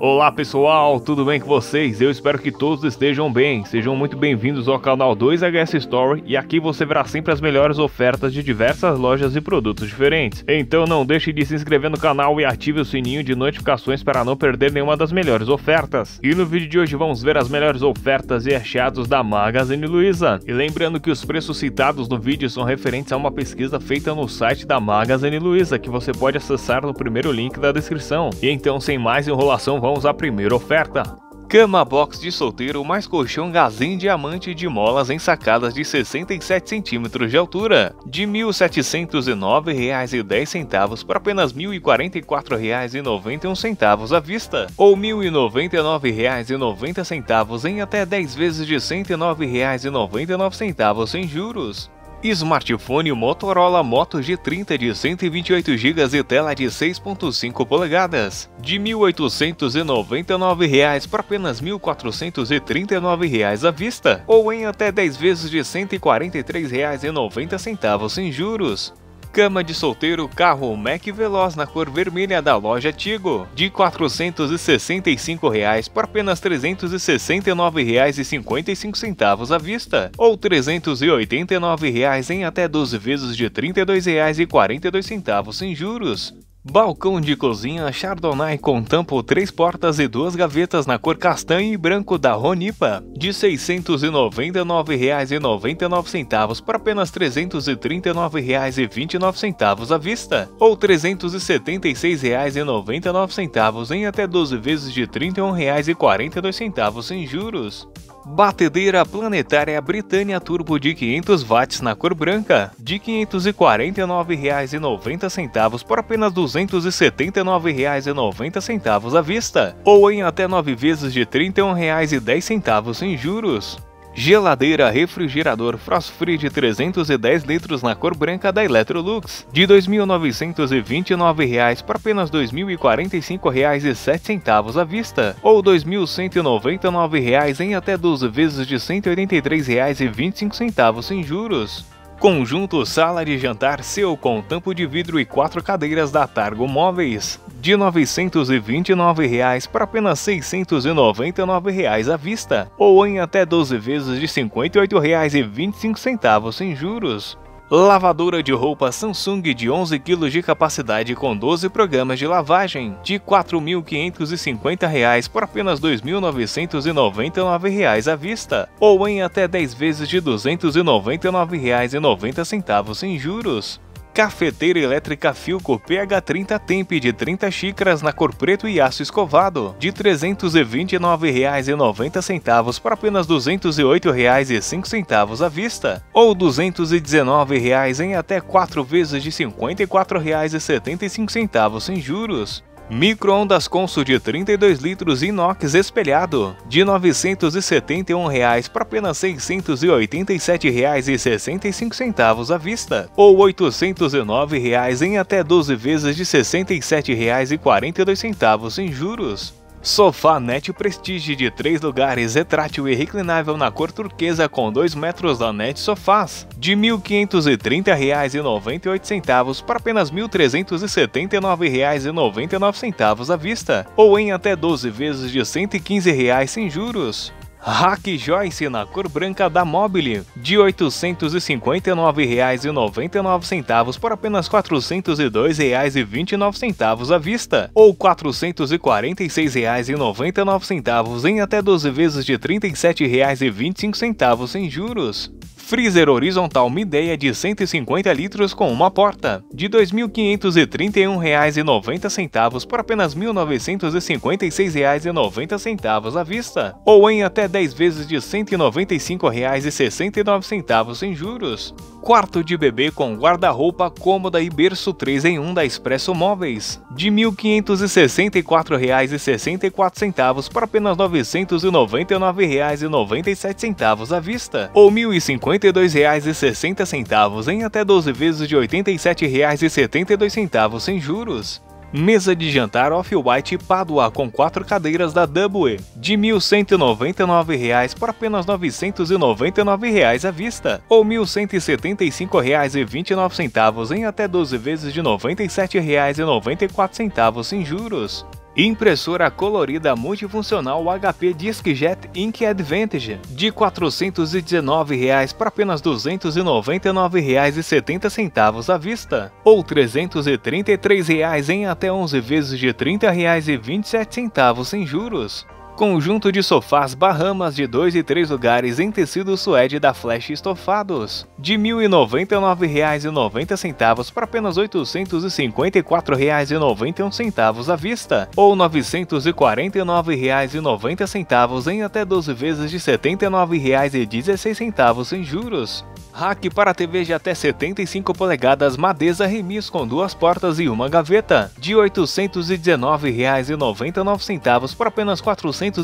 Olá pessoal, tudo bem com vocês? Eu espero que todos estejam bem. Sejam muito bem-vindos ao canal 2HS Store e aqui você verá sempre as melhores ofertas de diversas lojas e produtos diferentes. Então não deixe de se inscrever no canal e ative o sininho de notificações para não perder nenhuma das melhores ofertas. E no vídeo de hoje vamos ver as melhores ofertas e achados da Magazine Luiza. E lembrando que os preços citados no vídeo são referentes a uma pesquisa feita no site da Magazine Luiza, que você pode acessar no primeiro link da descrição. E então, sem mais enrolação, vamos à primeira oferta. Cama box de solteiro mais colchão Gazin diamante de molas ensacadas de 67 centímetros de altura, de R$ 1.709,10 por apenas R$ 1.044,91 à vista, ou R$ 1.099,90 em até 10 vezes de R$ 109,99 sem juros. Smartphone Motorola Moto G30 de 128 GB e tela de 6.5 polegadas, de R$ 1.899 por apenas R$ 1.439 à vista, ou em até 10 vezes de R$ 143,90 sem juros. Cama de solteiro carro Mac Veloz na cor vermelha da loja Tigo, de R$ 465 por apenas R$ 369,55 à vista, ou R$ 389 em até 12 vezes de R$ 32,42 sem juros. Balcão de cozinha Chardonnay com tampo 3 portas e 2 gavetas na cor castanho e branco da Ronipa, de R$ 699,99 por apenas R$ 339,29 à vista, ou R$ 376,99 em até 12 vezes de R$ 31,42 sem juros. Batedeira planetária Britânia Turbo de 500 watts na cor branca, de R$ 549,90 por apenas R$ 279,90 à vista, ou em até 9 vezes de R$ 31,10 sem juros. Geladeira refrigerador Frost Free de 310 litros na cor branca da Electrolux, de R$ 2.929 por apenas R$ 2.045,07 à vista, ou R$ 2.199 em até 12 vezes de R$ 183,25 sem juros. Conjunto sala de jantar seu com tampo de vidro e 4 cadeiras da Targo Móveis, de R$ 929 por apenas R$ 699 à vista, ou em até 12 vezes de R$ 58,25 sem juros. Lavadora de roupa Samsung de 11 kg de capacidade com 12 programas de lavagem, de R$ 4.550 por apenas R$ 2.999 à vista, ou em até 10 vezes de R$ 299,90 sem juros. Cafeteira elétrica Philco PH30 Temp de 30 xícaras na cor preto e aço escovado, de R$ 329,90 por apenas R$ 208,05 à vista, ou R$ 219 em até 4 vezes de R$ 54,75 sem juros. Micro-ondas Consul de 32 litros inox espelhado, de R$ 971 por apenas R$ 687,65 à vista, ou R$ 809 em até 12 vezes de R$ 67,42 sem juros. Sofá Net Prestige de 3 lugares retrátil e reclinável na cor turquesa com 2 metros da Net Sofás, de R$ 1.530,98 para apenas R$ 1.379,99 à vista, ou em até 12 vezes de R$ 115 sem juros. Rack Joyce na cor branca da Mobile, de R$ 859,99 por apenas R$ 402,29 à vista, ou R$ 446,99 em até 12 vezes de R$ 37,25 sem juros. Freezer horizontal Midea de 150 litros com uma porta, de R$ 2.531,90 por apenas R$ 1.956,90 à vista, ou em até 10 vezes de R$ 195,69 sem juros. Quarto de bebê com guarda-roupa, cômoda e berço 3 em 1 da Expresso Móveis, de R$ 1.564,64 por apenas R$ 999,97 à vista, ou R$ 1.052,60 em até 12 vezes de R$ 87,72 sem juros. Mesa de jantar Off-White Padua com 4 cadeiras da Double, de R$ 1.199 por apenas R$ 999 à vista, ou R$ 1.175,29 em até 12 vezes de R$ 97,94 sem juros. Impressora colorida multifuncional HP DiskJet Ink Advantage de R$ 419 para apenas R$ 299,70 à vista, ou R$ 333 em até 11 vezes de R$ 30,27 sem juros. Conjunto de sofás Bahamas de 2 e 3 lugares em tecido suede da Flash Estofados, de R$ 1.099,90 para apenas R$ 854,91 à vista, ou R$ 949,90 em até 12 vezes de R$ 79,16 sem juros. Rack para TV de até 75 polegadas Madesa Remis com 2 portas e uma gaveta, de R$ 819,99 para apenas R$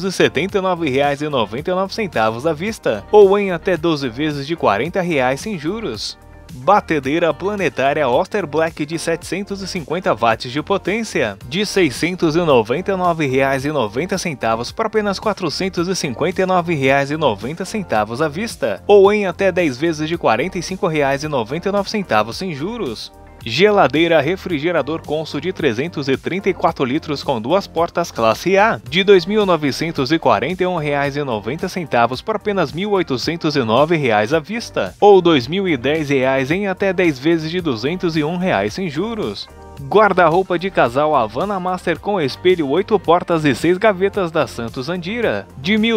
479,99 à vista, ou em até 12 vezes de R$ 40 sem juros. Batedeira planetária Oster Black de 750 watts de potência, de R$ 699,90 para apenas R$ 459,90 à vista, ou em até 10 vezes de R$ 45,99 sem juros. Geladeira refrigerador Consul de 334 litros com 2 portas classe A, de R$ 2.941,90 por apenas R$ 1.809 à vista, ou R$ 2.010 em até 10 vezes de R$ 201 sem juros. Guarda-roupa de casal Havana Master com espelho 8 portas e 6 gavetas da Santos Andira, de R$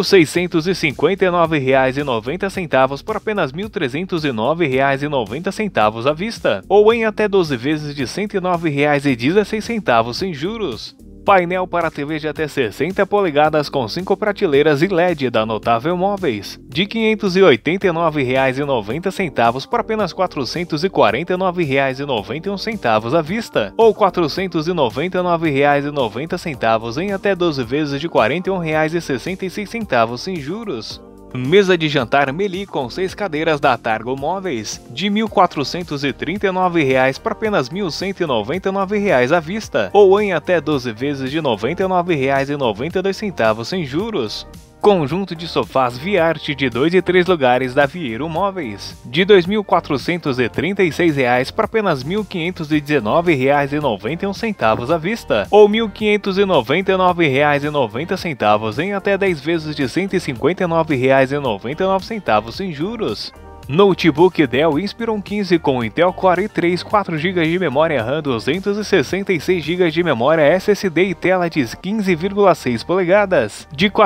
1.659,90 por apenas R$ 1.309,90 à vista, ou em até 12 vezes de R$ 109,16 sem juros. Painel para TV de até 60 polegadas com 5 prateleiras e LED da Notável Móveis, de R$ 589,90 por apenas R$ 449,91 à vista, ou R$ 499,90 em até 12 vezes de R$ 41,66 sem juros. Mesa de jantar Meli com 6 cadeiras da Targo Móveis, de R$ 1.439 para apenas R$ 1.199 à vista, ou em até 12 vezes de R$ 99,92 sem juros. Conjunto de sofás Viarte de 2 e 3 lugares da Vieiro Móveis, de R$ 2.436 para apenas R$ 1.519,91 à vista, ou R$ 1.599,90 em até 10 vezes de R$ 159,99 sem juros. Notebook Dell Inspiron 15 com Intel Core i3, 4 GB de memória RAM, 266 GB de memória SSD e tela de 15,6 polegadas, de R$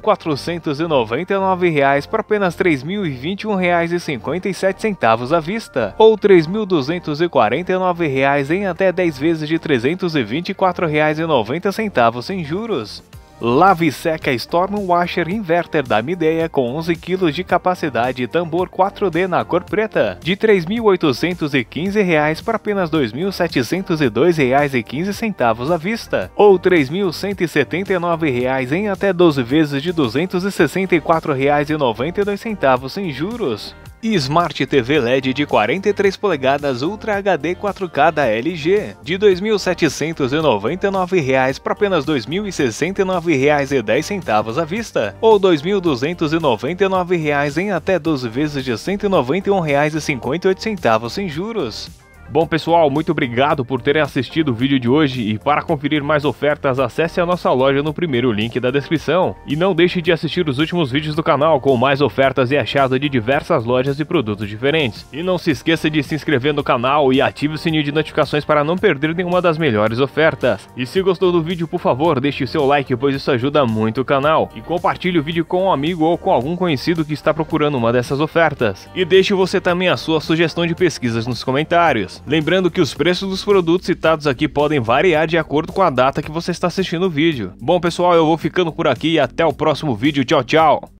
4.499 para apenas R$ 3.021,57 à vista, ou R$ 3.249 em até 10 vezes de R$ 324,90 sem juros. Lave Seca Stormwasher Inverter da Midea com 11 kg de capacidade e tambor 4D na cor preta, de R$ 3.815 para apenas R$ 2.702,15 à vista, ou R$ 3.179 em até 12 vezes de R$ 264,92 sem juros. E Smart TV LED de 43 polegadas Ultra HD 4K da LG, de R$ 2.799 para apenas R$ 2.069,10 à vista, ou R$ 2.299 em até 12 vezes de R$ 191,58 sem juros. Bom pessoal, muito obrigado por terem assistido o vídeo de hoje e para conferir mais ofertas acesse a nossa loja no primeiro link da descrição. E não deixe de assistir os últimos vídeos do canal com mais ofertas e achado de diversas lojas e produtos diferentes. E não se esqueça de se inscrever no canal e ative o sininho de notificações para não perder nenhuma das melhores ofertas. E se gostou do vídeo, por favor, deixe o seu like, pois isso ajuda muito o canal. E compartilhe o vídeo com um amigo ou com algum conhecido que está procurando uma dessas ofertas. E deixe você também a sua sugestão de pesquisas nos comentários. Lembrando que os preços dos produtos citados aqui podem variar de acordo com a data que você está assistindo o vídeo. Bom pessoal, eu vou ficando por aqui e até o próximo vídeo. Tchau, tchau!